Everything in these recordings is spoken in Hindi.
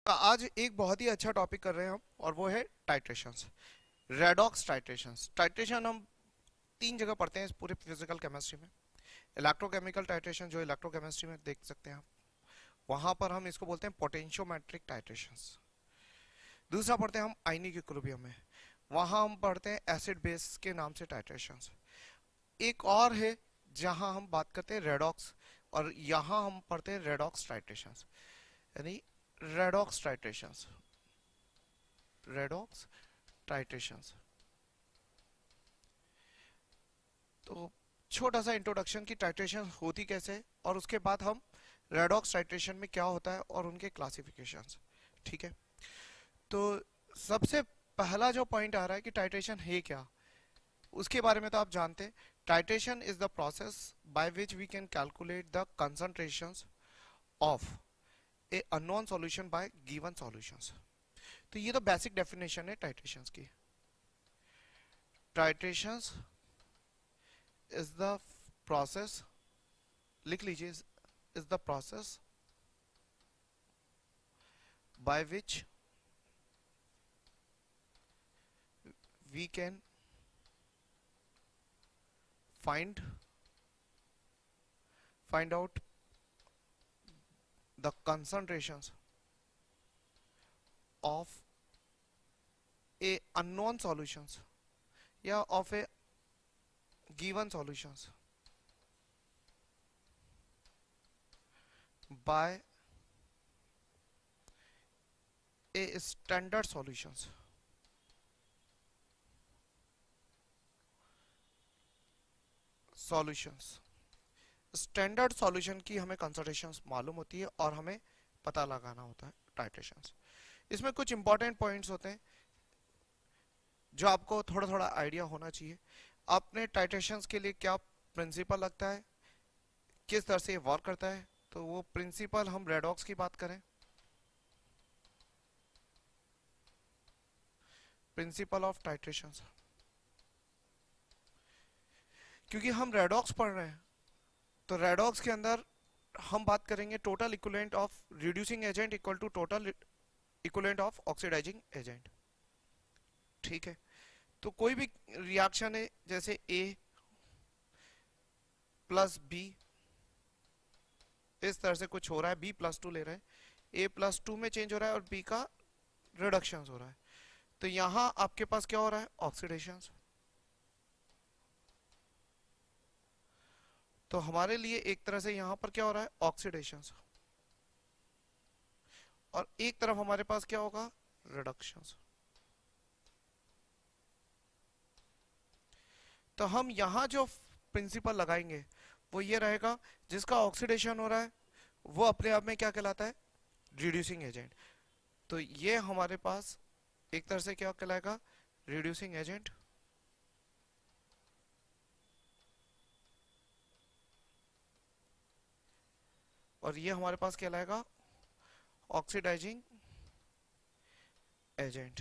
आज एक बहुत ही अच्छा टॉपिक कर रहे हैं हम, और वो है टाइट्रेशंस। Redox titrations. टाइट्रेशन हम तीन जगह पढ़ते हैं इस पूरे फिजिकल केमिस्ट्री में। इलेक्ट्रोकेमिकल टाइट्रेशन जो इलेक्ट्रोकेमिस्ट्री में देख सकते हैं आप, वहां पर हम इसको बोलते हैं पोटेंशियोमेट्रिक टाइट्रेशंस। दूसरा पढ़ते हैं हम आयनिक इक्विलिब्रियम में, वहां हम पढ़ते हैं एसिड बेस के नाम से टाइट्रेशंस। एक और है जहां हम बात करते हैं रेडॉक्स, और यहाँ हम पढ़ते हैं रेडॉक्स टाइट्रेशंस, यानी रेडॉक्स टाइट्रेशंस। Redox titrations. तो छोटा सा इंट्रोडक्शन की टाइट्रेशन होती कैसे है, और उसके बाद हम रेडॉक्स टाइट्रेशन में क्या होता है और उनके क्लासिफिकेशंस। ठीक है, तो सबसे पहला जो पॉइंट आ रहा है कि टाइट्रेशन है क्या, उसके बारे में तो आप जानते हैं। Titration is the process by which we can calculate the concentrations of a unknown solution by given solutions. तो ये तो बेसिक डेफिनेशन है टाइट्रेशंस की। टाइट्रेशंस इज द प्रोसेस, लिख लीजिए, is the process by which we can find out the concentrations of a unknown solutions या of a given solutions by a standard solutions। Standard solution की हमें कंसंट्रेशंस मालूम होती है और हमें पता लगाना होता है टाइट्रेशंस। इसमें कुछ इंपॉर्टेंट पॉइंट्स होते हैं जो आपको थोड़ा थोड़ा आइडिया होना चाहिए। आपने टाइट्रेशंस के लिए क्या प्रिंसिपल लगता है, किस तरह से वर्क करता है, तो वो प्रिंसिपल हम रेडॉक्स की बात करें, प्रिंसिपल ऑफ टाइट्रेशंस। क्योंकि हम रेडॉक्स पढ़ रहे हैं, तो रेडॉक्स के अंदर हम बात करेंगे total equivalent of reducing agent equal to total equivalent of oxidising agent. ठीक है, तो कोई भी रिएक्शन है, जैसे ए प्लस बी, इस तरह से कुछ हो रहा है, बी प्लस टू ले रहे हैं, ए प्लस टू में चेंज हो रहा है और बी का रिडक्शन हो रहा है, तो यहां आपके पास क्या हो रहा है, ऑक्सीडेशन। तो हमारे लिए एक तरह से यहां पर क्या हो रहा है, ऑक्सीडेशन, और एक तरफ हमारे पास क्या होगा, रिडक्शन। तो हम यहां जो प्रिंसिपल लगाएंगे वो ये रहेगा, जिसका ऑक्सीडेशन हो रहा है वो अपने आप में क्या कहलाता है, रिड्यूसिंग एजेंट। तो ये हमारे पास एक तरह से क्या कहलाएगा, रिड्यूसिंग एजेंट। और ये हमारे पास क्या लाएगा, ऑक्सीडाइजिंग एजेंट।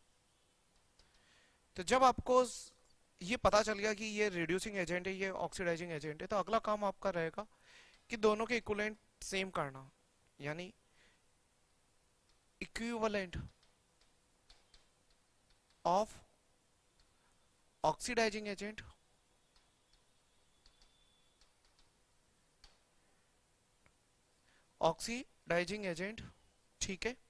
तो जब आपको ये पता चल गया कि ये रिड्यूसिंग एजेंट है, ये ऑक्सीडाइजिंग एजेंट है, तो अगला काम आपका रहेगा कि दोनों के इक्विवेलेंट सेम करना, यानी equivalent of oxidising agent oxidising agent, ठीक है,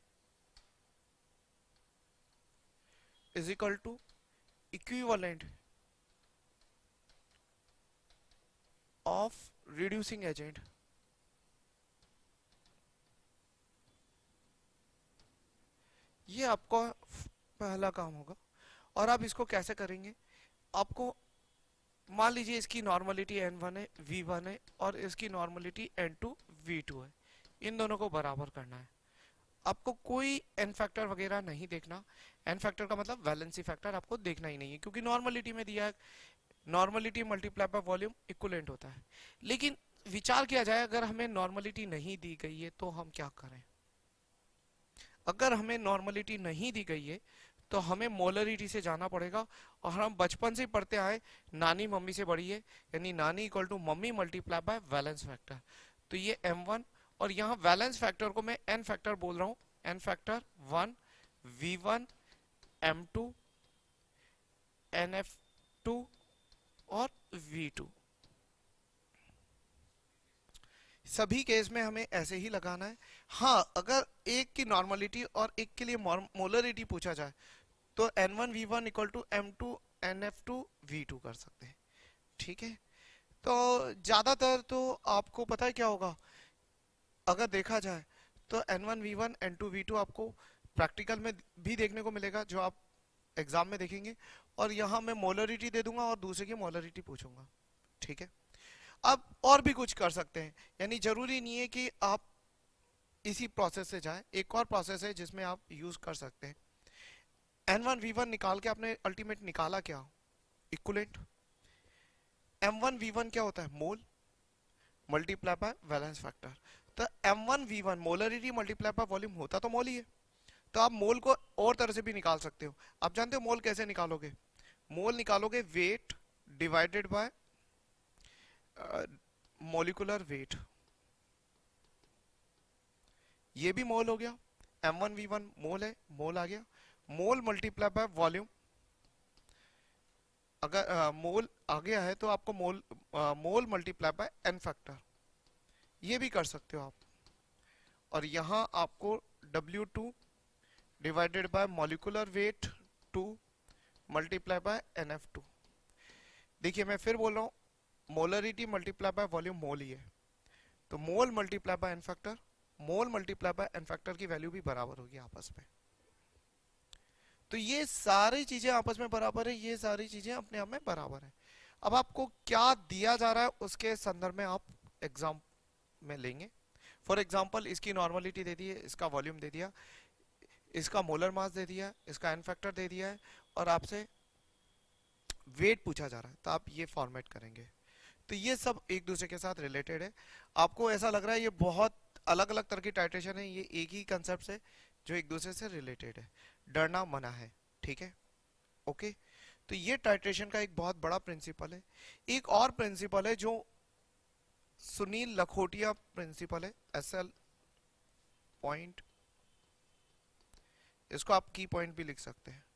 is equal to equivalent of reducing agent. ये आपका पहला काम होगा। और आप इसको कैसे करेंगे, आपको मान लीजिए इसकी नॉर्मलिटी n1 है, v1 है, और इसकी नॉर्मलिटी n2 v2 है, इन दोनों को बराबर करना है। आपको कोई n फैक्टर वगैरह नहीं देखना, n फैक्टर का मतलब वैलेंसी फैक्टर आपको देखना ही नहीं है, क्योंकि नॉर्मलिटी में दिया है, normality multiply by volume equivalent होता है। लेकिन विचार किया जाए, अगर हमें नॉर्मलिटी नहीं दी गई है तो हम क्या करें। अगर हमें नॉर्मलिटी नहीं दी गई है तो हमें मोलरिटी से जाना पड़ेगा, और हम बचपन से पढ़ते आए नानी मम्मी से बड़ी है, यानी नानी equal to mummy multiply by valence factor. तो ये m1, और यहाँ वैलेंस फैक्टर को मैं n फैक्टर बोल रहा हूँ N factor 1 V1 M2 NF2 और V2। सभी केस में हमें ऐसे ही लगाना है। हाँ, अगर एक की नॉर्मलिटी और एक के लिए मोलरिटी पूछा जाए तो N1 V1 equal to M2 NF2 V2 कर सकते हैं। ठीक है, तो ज्यादातर तो आपको पता है क्या होगा, अगर देखा जाए तो N1 V1 N2 V2 आपको प्रैक्टिकल में भी देखने को मिलेगा, जो आप एग्जाम में देखेंगे। और यहाँ मैं मोलरिटी दे दूंगा और दूसरे की मोलरिटी पूछूंगा। ठीक है, अब और भी कुछ कर सकते हैं, यानी जरूरी नहीं है कि आप इसी प्रोसेस से जाएं। एक और प्रोसेस है जिसमें आप यूज कर सकते हैं। N1 V1 निकाल के आपने अल्टीमेट निकाला क्या, इक्विवेलेंट। M1 V1 क्या होता है, mole multiply by valence factor. तो M1 V1 molarity multiply by volume होता तो मोल ही है। तो आप मोल को और तरह से भी निकाल सकते हो। आप जानते हो मोल कैसे निकालोगे, मोल निकालोगे weight divided by molecular weight. ये भी मोल हो गया, M1 V1 मोल है, मोल आ गया। मोल मल्टीप्लाई बाय वॉल्यूम, अगर मोल आ गया है तो आपको mole multiply by N factor, ये भी कर सकते हो आप। और यहां आपको W2 divided by molecular weight 2 multiply by NF2। देखिए मैं फिर बोल रहा हूं, molarity multiply by volume mole ही है, तो mole multiply by N factor, mole multiply by N factor की वैल्यू भी बराबर होगी आपस में। तो ये सारी चीजें आपस में बराबर है, ये सारी चीजें अपने आप में बराबर है। अब आपको क्या दिया जा रहा है उसके संदर्भ में आप एग्जाम में लेंगे। फॉर एग्जाम्पल इसकी नॉर्मलिटी दे दी है, इसका वॉल्यूम दे दिया, इसका मोलर मास दे दिया, इसका एन फैक्टर दे दिया है, और आपसे वेट पूछा जा रहा है, तो आप ये फॉर्मेट करेंगे। तो ये सब एक दूसरे के साथ रिलेटेड है। आपको ऐसा लग रहा है ये बहुत अलग अलग तरह की टाइट्रेशन है, ये एक ही कंसेप्ट है जो एक दूसरे से रिलेटेड है। डरना मना है, ठीक है, ओके। तो ये टाइट्रेशन का एक बहुत बड़ा प्रिंसिपल है। एक और प्रिंसिपल है जो सुनील लखोटिया प्रिंसिपल है, SL पॉइंट, इसको आप की पॉइंट भी लिख सकते हैं।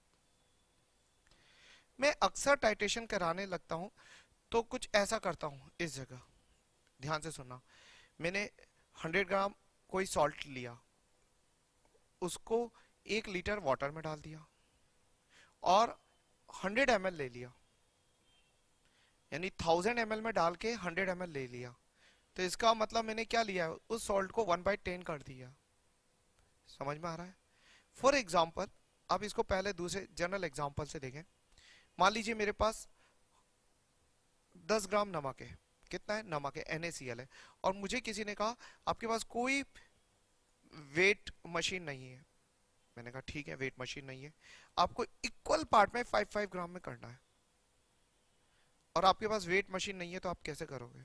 मैं अक्सर टाइट्रेशन कराने लगता हूं तो कुछ ऐसा करता हूं, इस जगह ध्यान से सुनना। मैंने 100 ग्राम कोई सॉल्ट लिया, उसको 1 लीटर वाटर में डाल दिया और 100 ml ले लिया, यानी 1000 ml में डाल के 100 ml ले लिया। तो इसका मतलब मैंने क्या लिया है, उस सॉल्ट को 1/10 कर दिया। समझ में आ रहा है। फॉर एग्जाम्पल, आप इसको पहले दूसरे जनरल एग्जाम्पल से देखें। मान लीजिए मेरे पास 10 ग्राम नमक है, कितना है, नमक है, NaCl है, और मुझे किसी ने कहा आपके पास कोई वेट मशीन नहीं है। मैंने कहा ठीक है, वेट मशीन नहीं है, आपको इक्वल पार्ट में 5-5 ग्राम में करना है, और आपके पास वेट मशीन नहीं है, तो आप कैसे करोगे।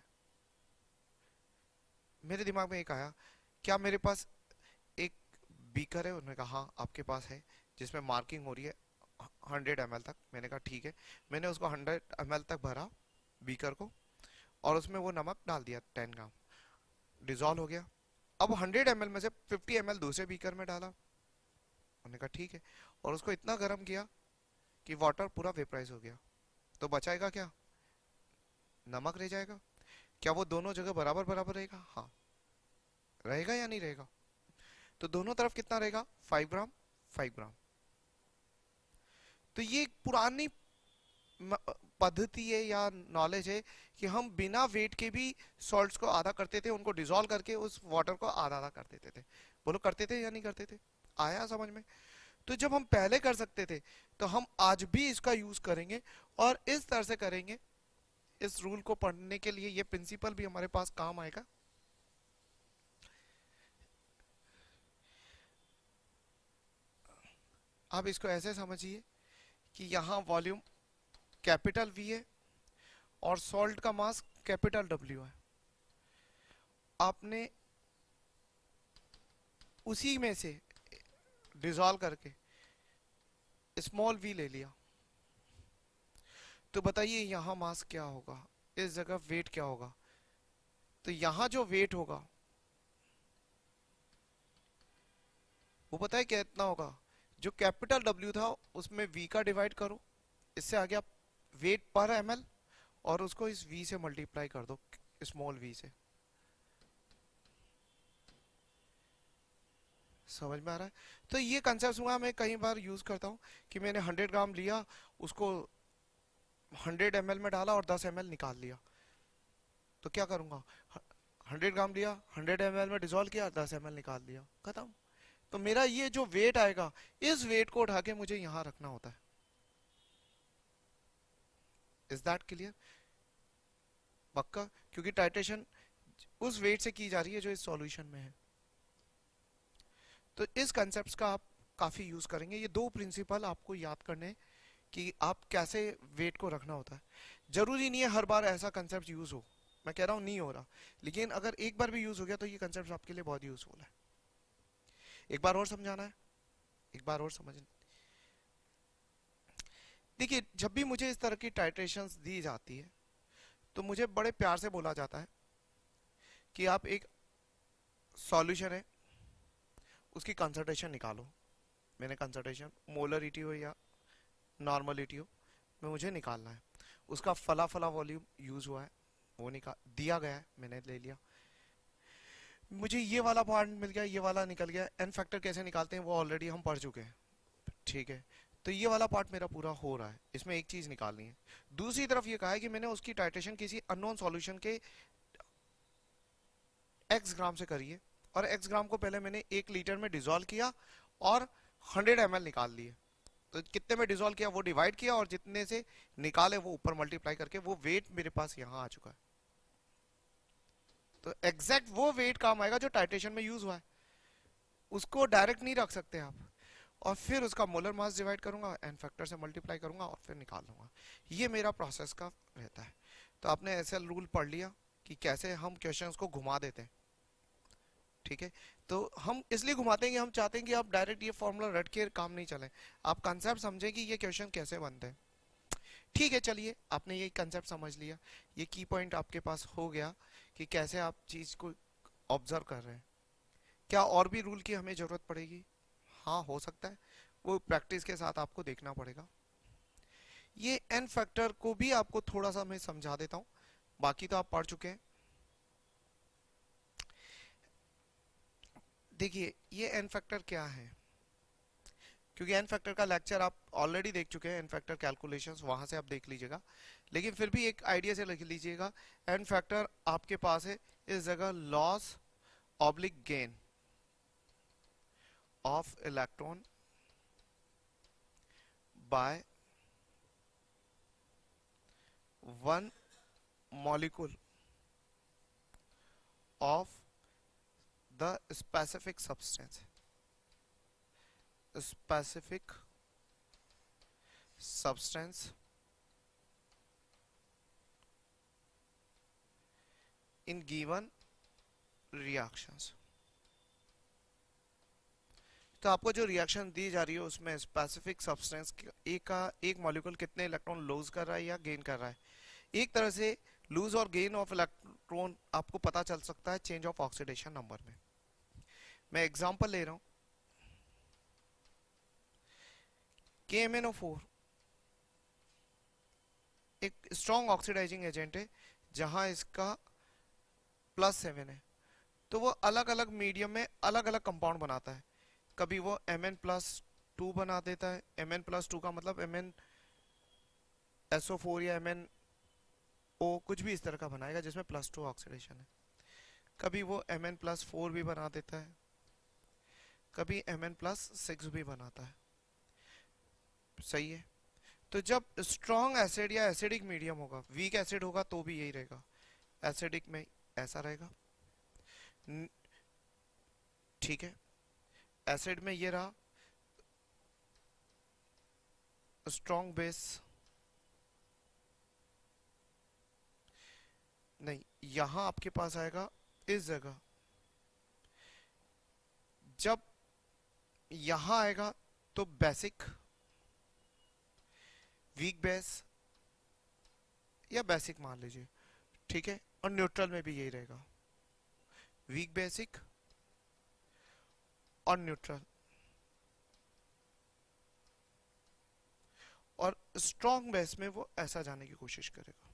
मेरे दिमाग में एक आया, क्या मेरे पास एक बीकर है, उन्होंने कहा हाँ आपके पास है, जिसमें मार्किंग हो रही है 100 ml तक। मैंने कहा ठीक है, मैंने उसको 100 ml तक भरा बीकर को, और उसमें वो नमक डाल दिया, 10 ग्राम डिजोल्व हो गया। अब 100 ml में से 50 ml दूसरे बीकर में डाला, उन्होंने कहा ठीक है, और उसको इतना गर्म किया कि वाटर पूरा वेपराइज हो गया। तो बचाएगा क्या, नमक रह जाएगा। क्या वो दोनों जगह बराबर बराबर रहेगा, हाँ रहेगा या नहीं रहेगा। तो दोनों तरफ कितना रहेगा, 5 ग्राम 5 ग्राम। तो ये एक पुरानी पद्धति है या नॉलेज है कि हम बिना वेट के भी सॉल्ट्स को आधा करते थे, उनको डिसॉल्व करके उस वाटर को आधा आधा कर देते थे। बोलो करते थे या नहीं करते थे, आया समझ में। तो जब हम पहले कर सकते थे तो हम आज भी इसका यूज करेंगे, और इस तरह से करेंगे। इस रूल को पढ़ने के लिए ये प्रिंसिपल भी हमारे पास काम आएगा। आप इसको ऐसे समझिए कि यहां वॉल्यूम कैपिटल V है और सॉल्ट का मास कैपिटल W है। आपने उसी में से डिसॉल्व करके स्मॉल v ले लिया, तो बताइए यहां मास क्या होगा, इस जगह वेट क्या होगा। तो यहां जो वेट होगा वो पता है कितना होगा? जो कैपिटल W था उसमें V का डिवाइड करो, इससे आगे आप वेट पर ml, और उसको इस V से मल्टीप्लाई कर दो, स्मॉल v से। समझ में आ रहा है? तो ये कंसेप्ट हुआ, मैं कई बार यूज करता हूँ कि मैंने 100 ग्राम लिया, उसको 100 ml में डाला और 10 ml निकाल लिया। तो क्या करूंगा? 100 ग्राम लिया, 100 ml में डिजोल्व किया, 10 ml निकाल दिया, खत्म। तो मेरा ये जो वेट आएगा, इस वेट को उठा के मुझे यहां रखना होता है। Is that clear? पक्का? क्योंकि टाइट्रेशन उस वेट से की जा रही है जो इस सॉल्यूशन में है। तो इस कंसेप्ट का आप काफी यूज करेंगे। ये दो प्रिंसिपल आपको याद करने कि आप कैसे वेट को रखना होता है। जरूरी नहीं है हर बार ऐसा कंसेप्ट यूज हो, मैं कह रहा हूं नहीं हो रहा, लेकिन अगर एक बार भी यूज हो गया तो ये कंसेप्ट आपके लिए बहुत यूजफुल है। एक बार और समझाना है, एक बार और समझ। देखिए, जब भी मुझे इस तरह की टाइट्रेशंस दी जाती है तो मुझे बड़े प्यार से बोला जाता है कि आप एक सॉल्यूशन है उसकी कंसंट्रेशन निकालो। मैंने कंसंट्रेशन मोलरिटी हो या नॉर्मलिटी हो में मुझे निकालना है। उसका फला फला वॉल्यूम यूज हुआ है, वो निकाल दिया गया है, मैंने ले लिया। मुझे ये वाला पार्ट मिल गया, ये वाला निकल गया। एन फैक्टर कैसे निकालते हैं वो ऑलरेडी हम पढ़ चुके हैं, ठीक है। तो ये वाला पार्ट मेरा पूरा हो रहा है, इसमें एक चीज निकालनी है। दूसरी तरफ ये कहा है कि मैंने उसकी टाइट्रेशन किसी अननोन सॉल्यूशन के x ग्राम से करी है, और x ग्राम को पहले मैंने 1 लीटर में डिजोल्व किया और 100 ml निकाल लिए। तो कितने में डिजोल्व किया वो डिवाइड किया, और जितने से निकाले वो ऊपर मल्टीप्लाई करके वो वेट मेरे पास यहाँ आ चुका है। तो एग्जैक्ट वो वेट काम आएगा जो टाइट्रेशन में यूज हुआ है, उसको डायरेक्ट नहीं रख सकते आप। और फिर उसका मोलर मास डिवाइड करूंगा, एन फैक्टर से मल्टीप्लाई करूंगा और फिर निकाल लूंगा। ये मेरा प्रोसेस का रहता है। तो आपने ऐसा रूल पढ़ लिया कि कैसे हम क्वेश्चंस को घुमा देते हैं, ठीक है। तो हम इसलिए घुमाते हैं कि हम चाहते हैं कि आप डायरेक्ट ये फॉर्मूला रट के काम नहीं चले, आप कंसेप्ट समझें कि ये क्वेश्चन कैसे बनते हैं। ठीक है, चलिए आपने ये कंसेप्ट समझ लिया, ये की पॉइंट आपके पास हो गया कि कैसे आप चीज को ऑब्जर्व कर रहे हैं। क्या और भी रूल की हमें जरूरत पड़ेगी? हाँ, हो सकता है, वो प्रैक्टिस के साथ आपको देखना पड़ेगा। ये एन फैक्टर को भी आपको थोड़ा सा मैं समझा देता हूँ, बाकी तो आप पढ़ चुके हैं। देखिए, ये एन फैक्टर क्या है, क्योंकि एन फैक्टर का लेक्चर आप ऑलरेडी देख चुके हैं, एन फैक्टर कैलकुलेशंस वहां से आप देख लीजिएगा। लेकिन फिर भी एक आइडिया से लिख लीजिएगा, एन फैक्टर आपके पास है इस जगह loss oblique gain of electron by 1 molecule of the specific substance in given reactions। तो आपको जो रिएक्शन दी जा रही है उसमें स्पेसिफिक सब्सटेंस एक मॉलिक्यूल कितने इलेक्ट्रॉन लूज कर रहा है या गेन कर रहा है। एक तरह से लूज और गेन ऑफ इलेक्ट्रॉन आपको पता चल सकता है चेंज ऑफ ऑक्सीडेशन नंबर में। मैं एग्जांपल ले रहा हूं, KMnO4 एक स्ट्रॉन्ग ऑक्सीडाइजिंग एजेंट है जहां इसका +7 है। तो वो अलग अलग मीडियम में अलग अलग कंपाउंड बनाता है। कभी वो Mn+2 बना देता है, Mn+2 का मतलब MnSO4 या MnO कुछ भी इस तरह का बनाएगा जिसमें +2 ऑक्सीडेशन है। कभी वो Mn+4 भी बना देता है, कभी Mn+6 भी बनाता है, सही है। तो जब स्ट्रॉन्ग एसिड या एसिडिक मीडियम होगा, वीक एसिड होगा तो भी यही रहेगा, एसिडिक में ऐसा रहेगा, ठीक है। एसिड में ये रहा स्ट्रॉन्ग बेस, नहीं यहां आपके पास आएगा इस जगह। जब यहां आएगा तो बेसिक, वीक बेस या बेसिक मान लीजिए, ठीक है। और न्यूट्रल में भी यही रहेगा, वीक बेसिक और न्यूट्रल। और स्ट्रॉन्ग बेस में वो ऐसा जाने की कोशिश करेगा।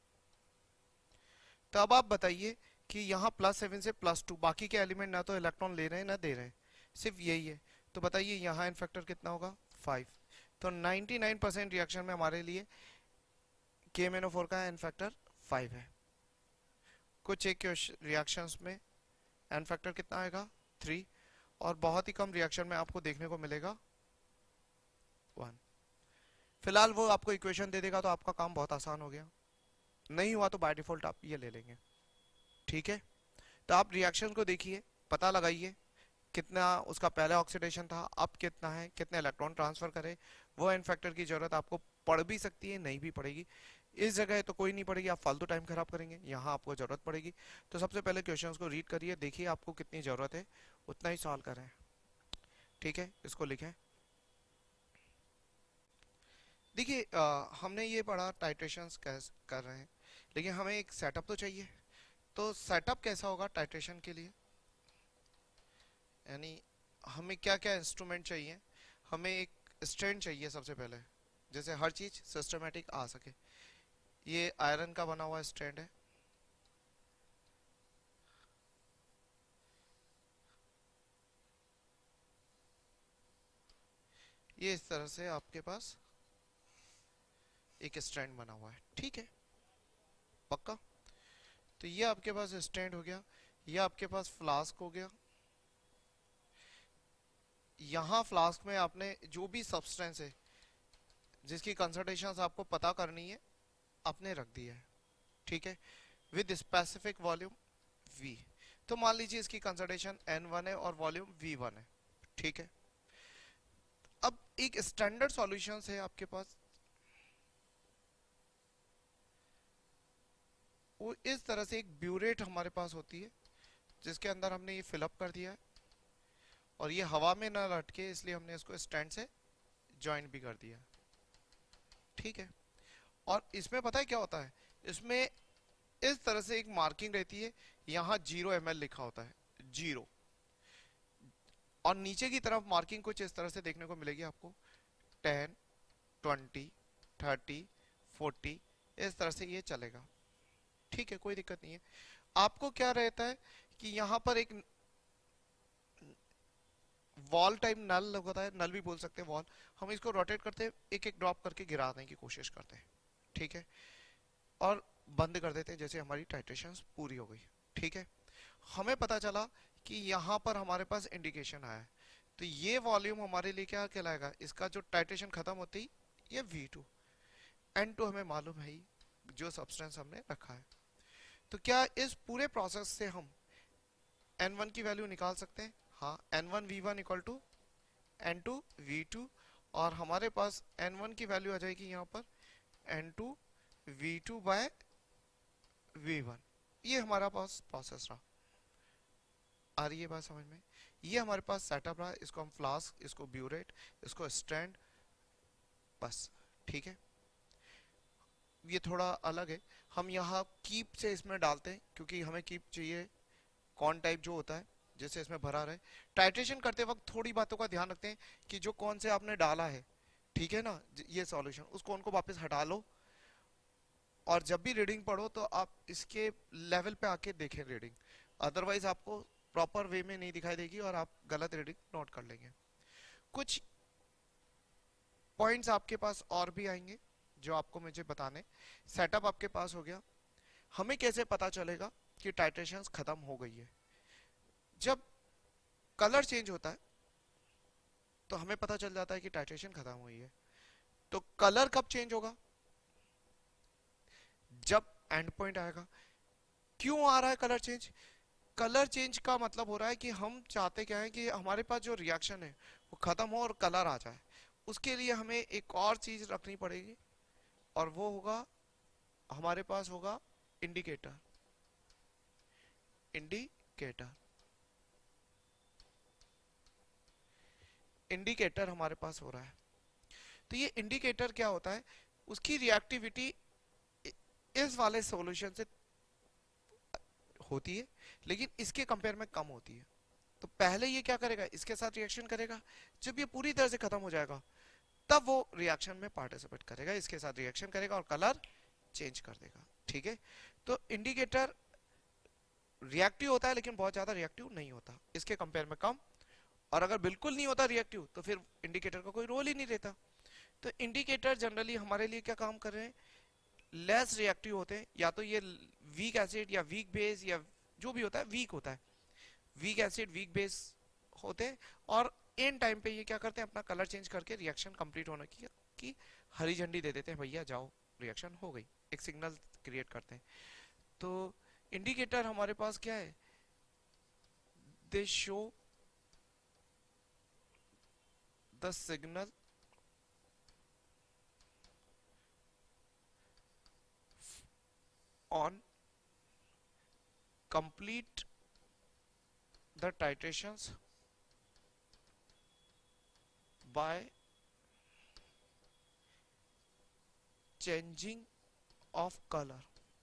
तो अब आप बताइए कि यहाँ +7 से +2 बाकी के एलिमेंट ना तो इलेक्ट्रॉन ले रहे हैं ना दे रहे हैं, सिर्फ यही है। तो बताइए यहाँ एन फैक्टर कितना होगा 5। तो 99% रिएक्शन में हमारे लिए KMnO4 का एन फैक्टर 5 है। कुछ एक रिएक्शंस में एन फैक्टर कितना आएगा 3, और बहुत ही कम रिएक्शन में आपको देखने को मिलेगा 1। फिलहाल वो आपको इक्वेशन दे देगा तो आपका काम बहुत आसान हो गया, नहीं हुआ तो बाय डिफॉल्ट आप ये ले लेंगे। ठीक है, तो आप रिएक्शन को देखिए, पता लगाइए कितना उसका पहले ऑक्सीडेशन था, अब कितना है, कितने इलेक्ट्रॉन ट्रांसफर करे। वो एन फैक्टर की जरूरत आपको पड़ भी सकती है, नहीं भी पड़ेगी। इस जगह तो कोई नहीं पड़ेगी, आप फालतू टाइम खराब करेंगे, यहाँ आपको जरूरत पड़ेगी। तो सबसे पहले क्वेश्चंस को रीड करिए, देखिए आपको कितनी जरूरत है, उतना ही सॉल्व करें। ठीक है, इसको लिखें। देखिए हमने ये पढ़ा टाइट्रेशंस कैसे कर रहे हैं, लेकिन हमें एक सेटअप तो चाहिए। तो सेटअप कैसा होगा टाइट्रेशन के लिए, यानी हमें क्या क्या इंस्ट्रूमेंट चाहिए। हमें एक स्टैंड चाहिए सबसे पहले, जैसे हर चीज सिस्टमेटिक आ सके। ये आयरन का बना हुआ स्टैंड है, ये इस तरह से आपके पास एक स्टैंड बना हुआ है। ठीक है, पक्का। तो ये आपके पास स्टैंड हो गया, ये आपके पास फ्लास्क हो गया। यहाँ फ्लास्क में आपने जो भी सब्सटेंस है जिसकी कंसंट्रेशन आपको पता करनी है आपने रख दिया है। ठीक है, विद स्पेसिफिक वॉल्यूम V। तो मान लीजिए इसकी कंसंट्रेशन N1 है और वॉल्यूम V1 है। ठीक है, अब एक स्टैंडर्ड सॉल्यूशंस है आपके पास, वो इस तरह से एक ब्यूरेट हमारे पास होती है जिसके अंदर हमने ये फिलअप कर दिया है, और ये हवा में ना लटके इसलिए हमने इसको स्टैंड से ज्वाइंट भी कर दिया। ठीक है, और इसमें पता है क्या होता है, इसमें इस तरह से एक मार्किंग रहती है, यहाँ 0 ml लिखा होता है, 0। और नीचे की तरफ मार्किंग कुछ इस तरह से देखने को मिलेगी आपको, 10, 20, 30, 40, इस तरह से ये चलेगा। ठीक है, कोई दिक्कत नहीं है। आपको क्या रहता है कि यहाँ पर एक वॉल टाइप नल होता है, नल भी बोल सकते हैं वॉल, हम इसको रोटेट करते हैं, एक एक ड्रॉप करके गिराने की कोशिश करते हैं। ठीक है, और बंद कर देते हैं जैसे हमारी टाइट्रेशन पूरी हो गई। ठीक है, हमें पता चला कि यहाँ पर हमारे पास इंडिकेशन आया है, तो ये वॉल्यूम हमारे लिए क्या कहलाएगा, इसका जो टाइट्रेशन खत्म होती है ये V2। N2 हमें मालूम है ही, जो सब्सटेंस हमने रखा है। तो क्या इस पूरे प्रोसेस से हम N1 की वैल्यू निकाल सकते हैं? हाँ, N1 V1 equal to N2 V2, और हमारे पास N1 की वैल्यू आ जाएगी यहाँ पर N2 V2 बाय V1। ये हमारा पास प्रोसेस रहा। आ रही है बात समझ में? ये हमारे पास सेटअप रहा, इसको हम फ्लास्क, इसको ब्यूरेट, इसको स्टैंड, बस। ठीक है, ये थोड़ा अलग है, हम यहाँ कीप से इसमें डालते हैं क्योंकि हमें कीप चाहिए कौन टाइप जो होता है जैसे इसमें भरा रहे। टाइट्रेशन करते वक्त थोड़ी बातों का ध्यान रखते हैं कि जो कौन से आपने डाला है, ठीक है ना, ये सॉल्यूशन, उस कौन को वापस हटा लो, और जब भी रीडिंग पढ़ो तो आप इसके लेवल पे आके देखें रीडिंग, अदरवाइज आपको प्रॉपर वे में नहीं दिखाई देगी और आप गलत रीडिंग नोट कर लेंगे। कुछ पॉइंट्स आपके पास और भी आएंगे जो आपको मुझे बताने। सेटअप आपके पास हो गया, हमें कैसे पता चलेगा कि टाइट्रेशन खत्म हो गई है? जब कलर चेंज होता है तो हमें पता चल जाता है कि टाइट्रेशन खत्म हुई है। तो कलर कब चेंज होगा? जब एंड पॉइंट आएगा। क्यों आ रहा है कलर चेंज? कलर चेंज का मतलब हो रहा है कि हम चाहते क्या है कि हमारे पास जो रिएक्शन है वो खत्म हो और कलर आ जाए। उसके लिए हमें एक और चीज रखनी पड़ेगी, और वो होगा, हमारे पास होगा इंडिकेटर। इंडिकेटर इंडिकेटर हमारे पास हो रहा है। तो ये इंडिकेटर क्या होता है, उसकी रिएक्टिविटी इस वाले सॉल्यूशन से होती है लेकिन इसके कंपेयर में कम होती है। तो पहले ये क्या करेगा, इसके साथ रिएक्शन करेगा, जब ये पूरी तरह से खत्म हो जाएगा तब वो रिएक्शन में पार्टिसिपेट करेगा, इसके साथ रिएक्शन करेगा और कलर चेंज कर देगा। ठीक है, तो इंडिकेटर रिएक्टिव होता है लेकिन बहुत ज्यादा रिएक्टिव नहीं होता, इसके कंपेयर में कम। और अगर बिल्कुल नहीं होता रिएक्टिव तो फिर इंडिकेटर का कोई रोल ही नहीं रहता। तो इंडिकेटर जनरली हमारे लिए क्या काम कर रहे हैं, लेस रिएक्टिव होते हैं, या तो ये वीक एसिड या वीक बेस या जो भी होता है वीक होता है, वीक एसिड वीक बेस होते हैं, और इन टाइम पे ये क्या करते हैं, अपना कलर चेंज करके रिएक्शन कंप्लीट होने की हरी झंडी दे देते हैं, भैया जाओ रिएक्शन हो गई, एक सिग्नल क्रिएट करते हैं। तो इंडिकेटर हमारे पास क्या है, they show the signal on complete the titrations by changing of color।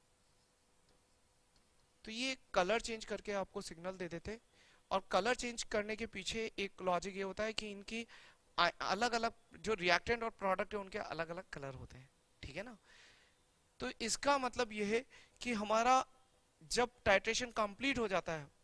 तो ये कलर चेंज करके आपको सिग्नल दे देते, और कलर चेंज करने के पीछे एक लॉजिक ये होता है कि इनकी अलग अलग जो रिएक्टेंट और प्रोडक्ट है उनके अलग अलग कलर होते हैं। ठीक है ना, तो इसका मतलब यह है कि हमारा जब टाइट्रेशन कंप्लीट हो जाता है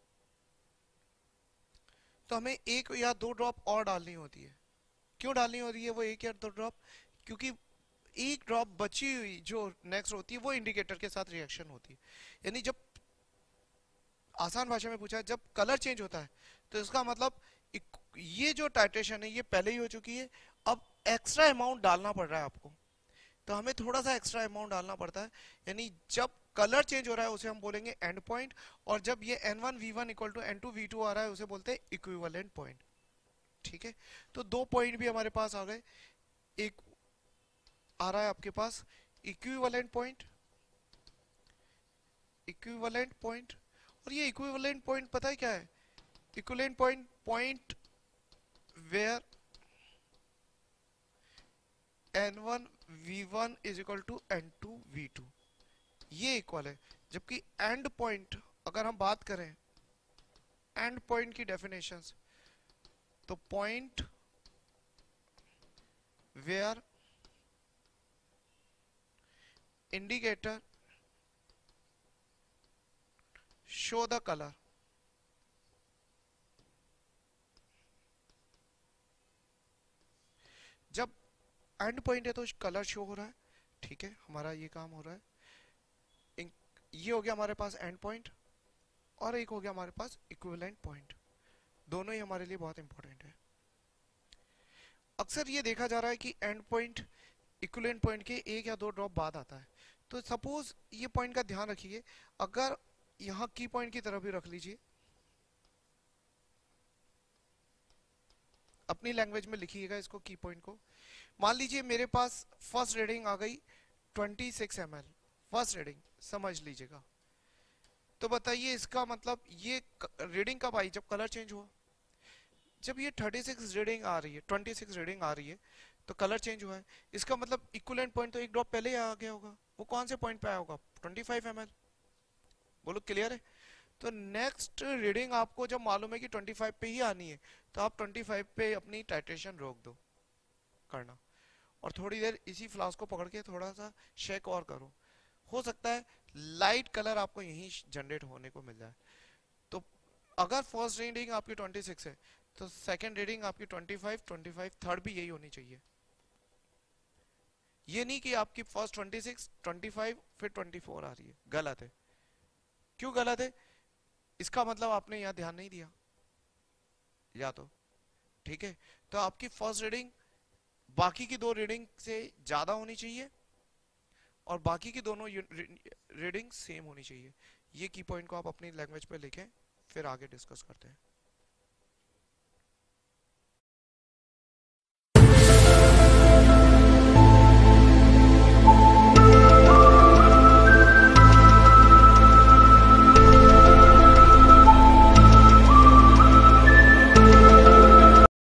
तो हमें एक या दो ड्रॉप और डालनी होती है। क्यों डालनी होती है वो एक या दो ड्रॉप, क्योंकि एक ड्रॉप बची हुई जो नेक्स्ट होती है वो इंडिकेटर के साथ रिएक्शन होती है। यानी जब आसान भाषा में पूछा है, जब कलर चेंज होता है तो इसका मतलब ये जो टाइट्रेशन है ये पहले ही हो चुकी है, अब एक्स्ट्रा अमाउंट डालना पड़ रहा है आपको, तो हमें थोड़ा सा एक्स्ट्रा अमाउंट डालना पड़ता है। यानी जब कलर चेंज हो रहा है उसे हम बोलेंगे एंड पॉइंट, और जब ये n1 v1 equal to n2 v2 आ रहा है उसे बोलते हैं इक्विवेलेंट पॉइंट। ठीक है, तो दो पॉइंट भी हमारे पास आ गए, एक आ रहा है आपके पास इक्विवेलेंट पॉइंट, इक्विवेलेंट पॉइंट, और ये इक्विवेलेंट पॉइंट पता है क्या है, equivalent point point where n1 v1 is equal to n2 v2, ये इक्वल है। जबकि एंड पॉइंट, अगर हम बात करें एंड पॉइंट की डेफिनेशंस, तो point where indicator show the colour, जब एंड पॉइंट है तो कलर शो हो रहा है। ठीक है, हमारा ये काम हो रहा है। ये हो गया हमारे पास एंड पॉइंट, और एक हो गया हमारे पास इक्विवेलेंट पॉइंट, दोनों ही हमारे लिए बहुत इंपॉर्टेंट है। अक्सर ये देखा जा रहा है कि एंड पॉइंट इक्विवेलेंट पॉइंट के एक या दो ड्रॉप बाद आता है। तो सपोज ये पॉइंट का ध्यान रखिए, अगर यहाँ की पॉइंट की तरफ भी रख लीजिए, अपनी लैंग्वेज में लिखिएगा इसको, की पॉइंट को। मान लीजिए मेरे पास फर्स्ट रीडिंग आ गई 26 ml, फर्स्ट रीडिंग समझ लीजिएगा। तो बताइए इसका मतलब ये रीडिंग कब आई, जब कलर चेंज हुआ। जब ये 36 रीडिंग आ रही है, 26 रीडिंग आ रही है, तो कलर चेंज हुआ है, इसका मतलब इक्विवेलेंट पॉइंट तो एक ड्रॉप पहले ही आ गया होगा। वो कौन से पॉइंट पे आया होगा, 25 ml। बोलो क्लियर है। तो नेक्स्ट रीडिंग आपको जब मालूम है कि 25 पे ही आनी है, तो आप 25 पे अपनी टाइट्रेशन रोक दो करना, और थोड़ी देर इसी फ्लास्क को पकड़ के थोड़ा सा शेक और करो, हो सकता है लाइट कलर आपको यहीं जनरेट होने को मिल जाए। तो अगर फर्स्ट रीडिंग आपकी 26 है तो सेकंड रीडिंग आपकी 25, थर्ड भी यही होनी चाहिए। ये नहीं कि आपकी फर्स्ट 26, 25 फिर 24 आ रही है, गलत है। क्यों गलत है, इसका मतलब आपने यहाँ ध्यान नहीं दिया या तो। ठीक है, तो आपकी फर्स्ट रीडिंग बाकी की दो रीडिंग से ज्यादा होनी चाहिए, और बाकी की दोनों रीडिंग सेम होनी चाहिए। ये की पॉइंट को आप अपनी लैंग्वेज पे लिखें, फिर आगे डिस्कस करते हैं।